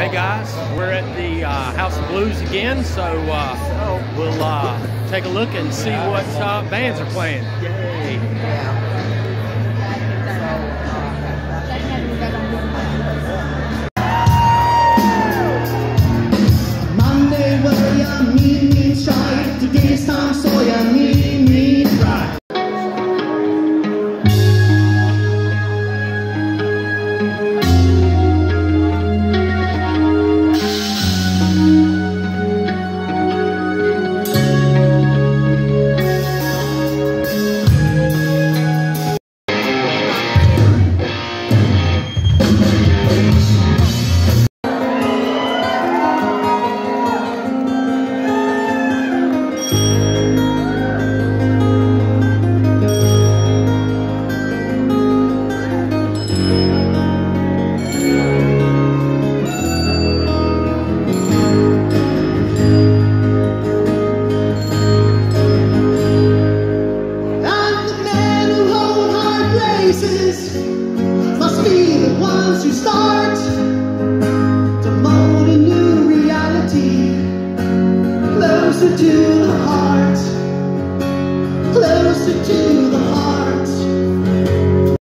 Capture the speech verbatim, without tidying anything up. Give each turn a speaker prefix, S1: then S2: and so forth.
S1: Hey guys, we're at the uh, House of Blues again, so uh, we'll uh, take a look and see what uh, bands are playing. Yay!
S2: Monday var jag min, min tjej. Tisdag såg jag min, min bride. Must be the ones who start to mold a new reality closer to